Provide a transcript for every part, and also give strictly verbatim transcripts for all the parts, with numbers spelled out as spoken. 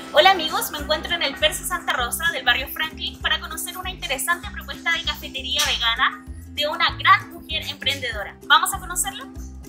Hola amigos, me encuentro en el Persa Santa Rosa del barrio Franklin para conocer una interesante propuesta de cafetería vegana de una gran mujer emprendedora. ¿Vamos a conocerlo?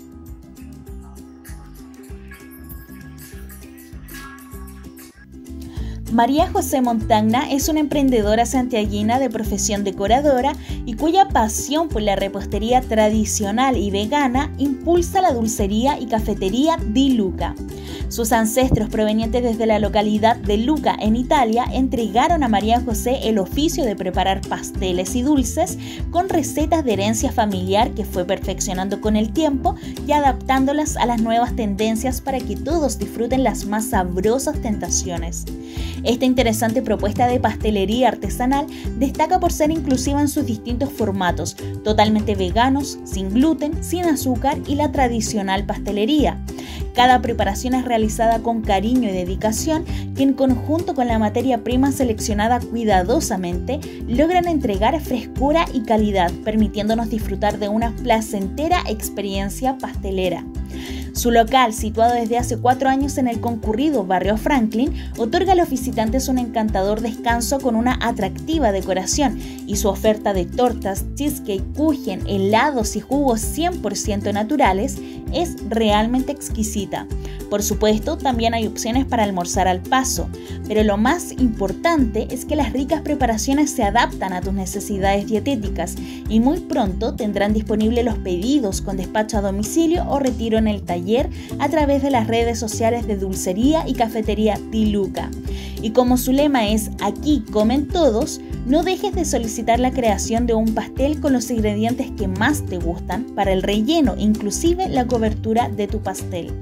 María José Montagna es una emprendedora santiaguina de profesión decoradora y cuya pasión por la repostería tradicional y vegana impulsa la dulcería y cafetería Di Luca. Sus ancestros provenientes desde la localidad de Lucca en Italia entregaron a María José el oficio de preparar pasteles y dulces con recetas de herencia familiar que fue perfeccionando con el tiempo y adaptándolas a las nuevas tendencias para que todos disfruten las más sabrosas tentaciones. Esta interesante propuesta de pastelería artesanal destaca por ser inclusiva en sus distintos formatos, totalmente veganos, sin gluten, sin azúcar y la tradicional pastelería. Cada preparación es realizada con cariño y dedicación que en conjunto con la materia prima seleccionada cuidadosamente logran entregar frescura y calidad, permitiéndonos disfrutar de una placentera experiencia pastelera. Su local, situado desde hace cuatro años en el concurrido barrio Franklin, otorga a los visitantes un encantador descanso con una atractiva decoración y su oferta de tortas, cheesecake, kuchen, helados y jugos cien por ciento naturales es realmente exquisita. Por supuesto, también hay opciones para almorzar al paso, pero lo más importante es que las ricas preparaciones se adaptan a tus necesidades dietéticas y muy pronto tendrán disponibles los pedidos con despacho a domicilio o retiro en el taller a través de las redes sociales de Dulcería y Cafetería Di Luca. Y como su lema es "Aquí comen todos", no dejes de solicitar la creación de un pastel con los ingredientes que más te gustan para el relleno, inclusive la cobertura de tu pastel.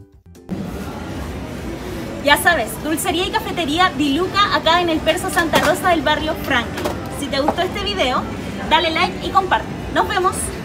Ya sabes, Dulcería y Cafetería Di Luca acá en el Persa Santa Rosa del barrio Franklin. Si te gustó este video, dale like y comparte. ¡Nos vemos!